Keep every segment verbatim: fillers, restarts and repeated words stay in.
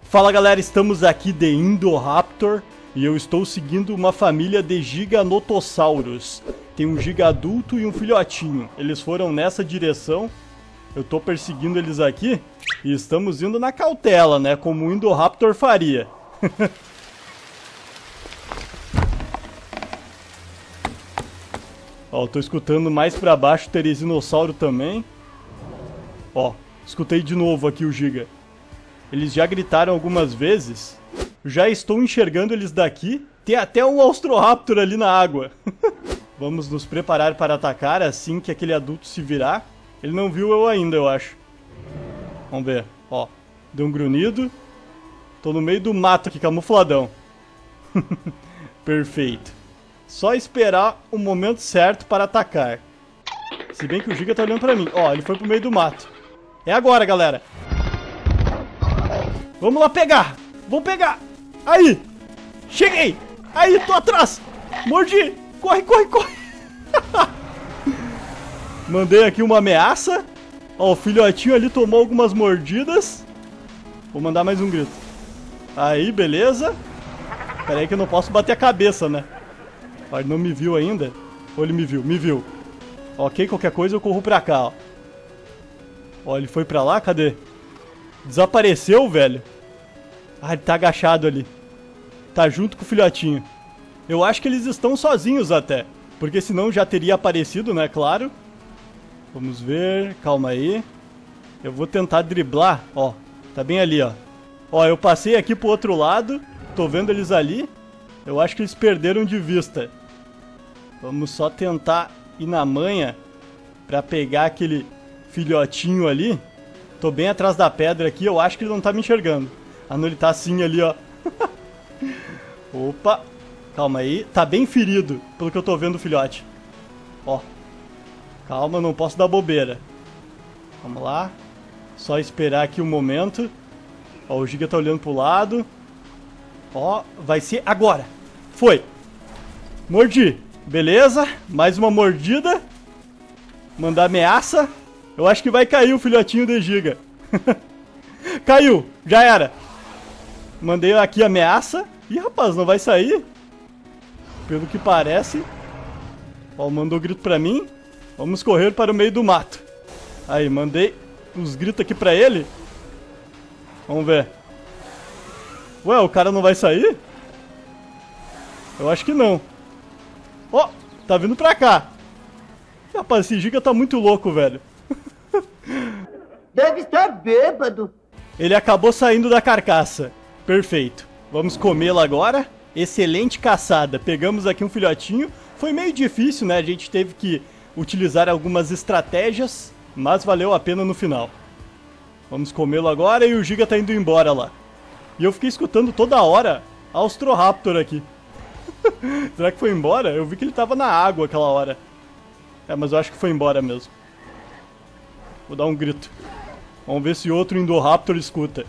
Fala galera, estamos aqui de Indoraptor e eu estou seguindo uma família de giganotossauros. Tem um giga adulto e um filhotinho. Eles foram nessa direção. Eu tô perseguindo eles aqui e estamos indo na cautela, né? Como o Indoraptor faria. Ó, eu tô escutando mais pra baixo o Teresinossauro também. Ó, escutei de novo aqui o giga. Eles já gritaram algumas vezes. Já estou enxergando eles daqui. Tem até um Austroraptor ali na água. Vamos nos preparar para atacar assim que aquele adulto se virar. Ele não viu eu ainda, eu acho. Vamos ver. Ó, deu um grunhido. Tô no meio do mato aqui, camufladão. Perfeito. Só esperar o momento certo para atacar. Se bem que o giga tá olhando pra mim. Ó, ele foi pro meio do mato. É agora, galera. Vamos lá pegar. Vou pegar. Aí. Cheguei. Aí, tô atrás. Mordi. Corre, corre, corre. Mandei aqui uma ameaça. Ó, o filhotinho ali tomou algumas mordidas. Vou mandar mais um grito. Aí, beleza. Pera aí que eu não posso bater a cabeça, né? Ó, ele não me viu ainda. Ou ele me viu? Me viu. Ok, qualquer coisa eu corro pra cá, ó. Ó, ele foi pra lá, cadê? Desapareceu, velho. Ah, ele tá agachado ali. Tá junto com o filhotinho. Eu acho que eles estão sozinhos até. Porque senão já teria aparecido, né? Claro. Vamos ver. Calma aí. Eu vou tentar driblar. Ó, tá bem ali, ó. Ó, eu passei aqui pro outro lado. Tô vendo eles ali. Eu acho que eles perderam de vista. Vamos só tentar ir na manha pra pegar aquele filhotinho ali. Tô bem atrás da pedra aqui, eu acho que ele não tá me enxergando. Ah, não, ele tá assim ali, ó. Opa, calma aí. Tá bem ferido, pelo que eu tô vendo o filhote. Ó, calma, não posso dar bobeira. Vamos lá. Só esperar aqui um momento. Ó, o giga tá olhando pro lado. Ó, vai ser agora. Foi. Mordi. Beleza, mais uma mordida. Mandar ameaça. Eu acho que vai cair o filhotinho de giga. Caiu, já era. Mandei aqui ameaça. Ih, rapaz, não vai sair? Pelo que parece. Ó, mandou grito pra mim. Vamos correr para o meio do mato. Aí, mandei uns gritos aqui pra ele. Vamos ver. Ué, o cara não vai sair? Eu acho que não. Ó, tá vindo pra cá. Rapaz, esse giga tá muito louco, velho. Deve estar bêbado. Ele acabou saindo da carcaça. Perfeito. Vamos comê-lo agora. Excelente caçada. Pegamos aqui um filhotinho. Foi meio difícil, né? A gente teve que utilizar algumas estratégias, mas valeu a pena no final. Vamos comê-lo agora e o giga tá indo embora lá. E eu fiquei escutando toda hora Austroraptor aqui. Será que foi embora? Eu vi que ele tava na água aquela hora. É, mas eu acho que foi embora mesmo. Vou dar um grito. Vamos ver se outro Indoraptor escuta.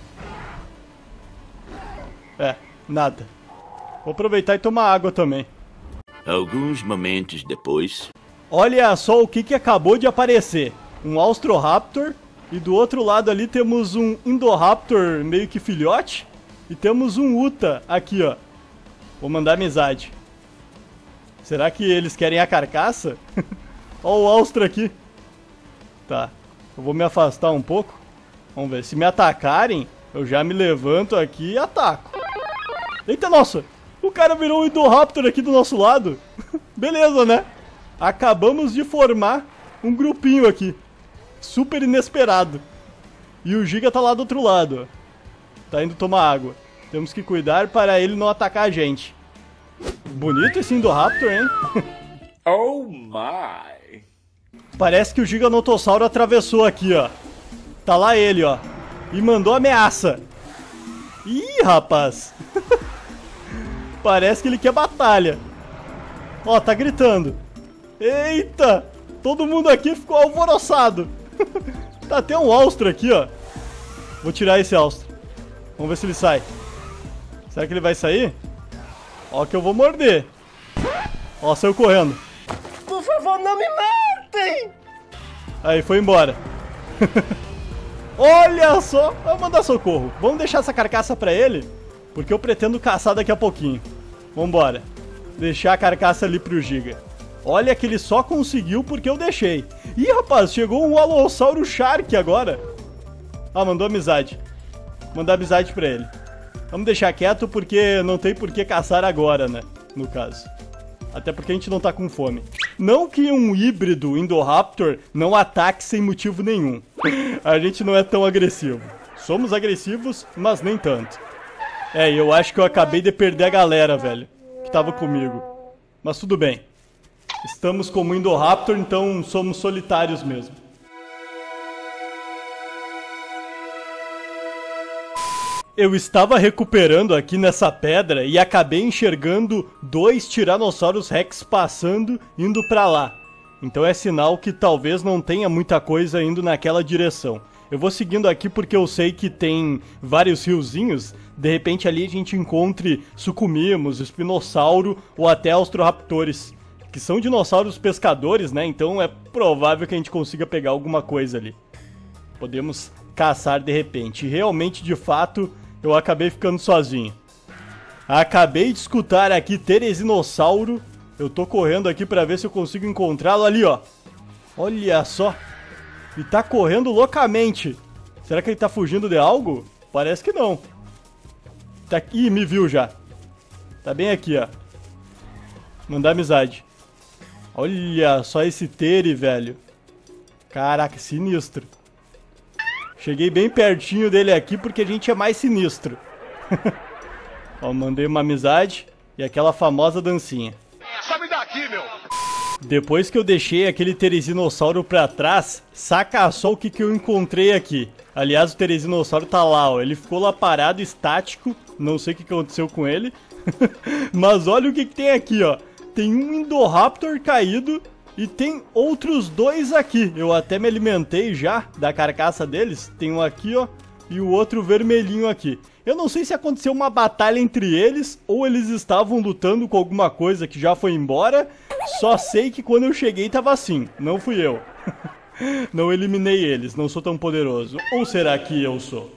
É, nada. Vou aproveitar e tomar água também. Alguns momentos depois. Olha só o que, que acabou de aparecer. Um Austroraptor. E do outro lado ali temos um Indoraptor meio que filhote. E temos um Uta aqui, ó. Vou mandar amizade. Será que eles querem a carcaça? Ó o Austra aqui. Tá. Eu vou me afastar um pouco. Vamos ver. Se me atacarem, eu já me levanto aqui e ataco. Eita, nossa! O cara virou um Indoraptor aqui do nosso lado. Beleza, né? Acabamos de formar um grupinho aqui. Super inesperado. E o giga tá lá do outro lado, ó. Tá indo tomar água. Temos que cuidar para ele não atacar a gente. Bonito esse Indoraptor, hein? Oh my! Parece que o Giganotossauro atravessou aqui, ó. Tá lá ele, ó. E mandou ameaça. Ih, rapaz. Parece que ele quer batalha. Ó, tá gritando. Eita! Todo mundo aqui ficou alvoroçado. Tá até um Austra aqui, ó. Vou tirar esse Austra. Vamos ver se ele sai. Será que ele vai sair? Ó que eu vou morder. Ó, saiu correndo. Por favor, não me matem! Aí, foi embora. Olha só, vamos mandar socorro. Vamos deixar essa carcaça pra ele, porque eu pretendo caçar daqui a pouquinho. Vambora. Deixar a carcaça ali pro Giga. Olha que ele só conseguiu porque eu deixei. Ih, rapaz, chegou um Alossauro Shark agora. Ah, mandou amizade. Mandar amizade pra ele. Vamos deixar quieto porque não tem por que caçar agora, né? No caso. Até porque a gente não tá com fome. Não que um híbrido Indoraptor não ataque sem motivo nenhum. A gente não é tão agressivo. Somos agressivos, mas nem tanto. É, e eu acho que eu acabei de perder a galera, velho, que tava comigo. Mas tudo bem. Estamos como Indoraptor, então somos solitários mesmo. Eu estava recuperando aqui nessa pedra e acabei enxergando dois Tiranossauros Rex passando, indo pra lá. Então é sinal que talvez não tenha muita coisa indo naquela direção. Eu vou seguindo aqui porque eu sei que tem vários riozinhos. De repente ali a gente encontre Sucumimos, Espinossauro ou até Austroraptores, que são dinossauros pescadores, né? Então é provável que a gente consiga pegar alguma coisa ali. Podemos caçar de repente. E realmente, de fato, eu acabei ficando sozinho. Acabei de escutar aqui Teresinossauro. Eu tô correndo aqui pra ver se eu consigo encontrá-lo ali, ó. Olha só. E tá correndo loucamente. Será que ele tá fugindo de algo? Parece que não. Tá aqui. Ih, me viu já. Tá bem aqui, ó. Mandar amizade. Olha só esse Teri, velho. Caraca, sinistro. Cheguei bem pertinho dele aqui porque a gente é mais sinistro. Ó, mandei uma amizade e aquela famosa dancinha. Sabe daqui, meu! Depois que eu deixei aquele Teresinossauro pra trás, saca só o que, que eu encontrei aqui. Aliás, o Teresinossauro tá lá, ó. Ele ficou lá parado, estático. Não sei o que aconteceu com ele. Mas olha o que, que tem aqui, ó. Tem um Indoraptor caído e tem outros dois aqui. Eu até me alimentei já da carcaça deles. Tem um aqui, ó, e o outro vermelhinho aqui. Eu não sei se aconteceu uma batalha entre eles ou eles estavam lutando com alguma coisa que já foi embora. Só sei que quando eu cheguei tava assim. Não fui eu. Não eliminei eles. Não sou tão poderoso. Ou será que eu sou?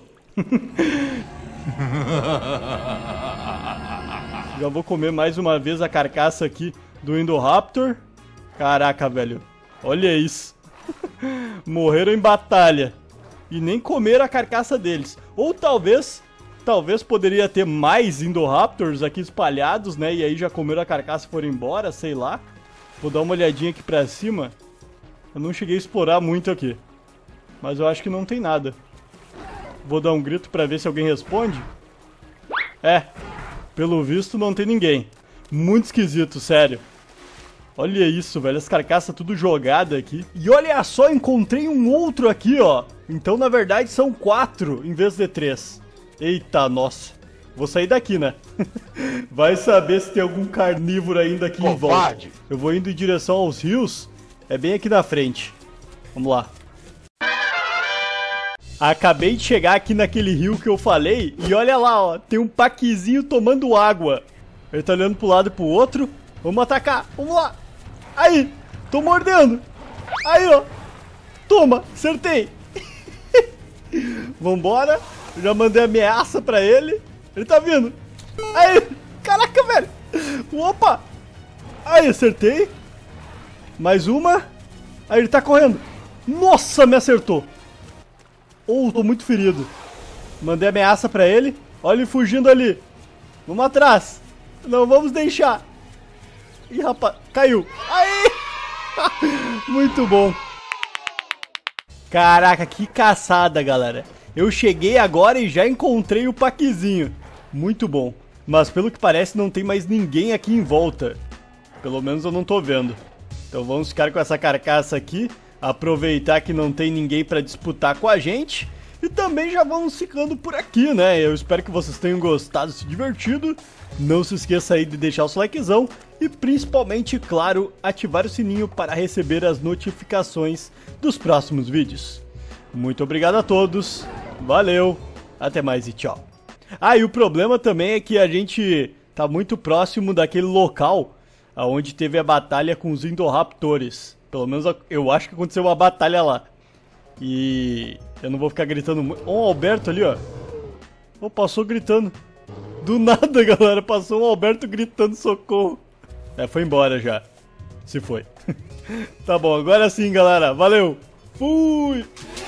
Já vou comer mais uma vez a carcaça aqui do Indoraptor. Caraca, velho. Olha isso. Morreram em batalha. E nem comeram a carcaça deles. Ou talvez... Talvez poderia ter mais Indoraptors aqui espalhados, né? E aí já comeram a carcaça e foram embora, sei lá. Vou dar uma olhadinha aqui pra cima. Eu não cheguei a explorar muito aqui. Mas eu acho que não tem nada. Vou dar um grito pra ver se alguém responde. É. Pelo visto não tem ninguém. Muito esquisito, sério. Olha isso, velho. As carcaças tudo jogada aqui. E olha só, encontrei um outro aqui, ó. Então, na verdade, são quatro em vez de três. Eita, nossa. Vou sair daqui, né? Vai saber se tem algum carnívoro ainda aqui em volta. Eu vou indo em direção aos rios. É bem aqui na frente. Vamos lá. Acabei de chegar aqui naquele rio que eu falei. E olha lá, ó. Tem um paquizinho tomando água. Ele tá olhando pro lado e pro outro. Vamos atacar. Vamos lá. Aí. Tô mordendo. Aí, ó. Toma. Acertei. Vambora. Eu já mandei ameaça pra ele. Ele tá vindo. Aí. Caraca, velho. Opa. Aí, acertei. Mais uma. Aí ele tá correndo. Nossa, me acertou. Oh, tô muito ferido. Mandei ameaça pra ele. Olha ele fugindo ali. Vamos atrás. Não vamos deixar. Ih, rapaz. Caiu. Aí. Muito bom. Caraca, que caçada, galera. Eu cheguei agora e já encontrei o paquizinho. Muito bom. Mas pelo que parece não tem mais ninguém aqui em volta. Pelo menos eu não tô vendo. Então vamos ficar com essa carcaça aqui. Aproveitar que não tem ninguém pra disputar com a gente. E também já vamos ficando por aqui, né? Eu espero que vocês tenham gostado, se divertido. Não se esqueça aí de deixar o seu likezão. E principalmente, claro, ativar o sininho para receber as notificações dos próximos vídeos. Muito obrigado a todos. Valeu. Até mais e tchau. Ah, e o problema também é que a gente tá muito próximo daquele local onde teve a batalha com os Indoraptores. Pelo menos eu acho que aconteceu uma batalha lá. E eu não vou ficar gritando muito. Ó, o Alberto ali, ó. Oh, passou gritando. Do nada, galera. Passou um Alberto gritando socorro. É, foi embora já. Se foi. Tá bom, agora sim, galera. Valeu. Fui.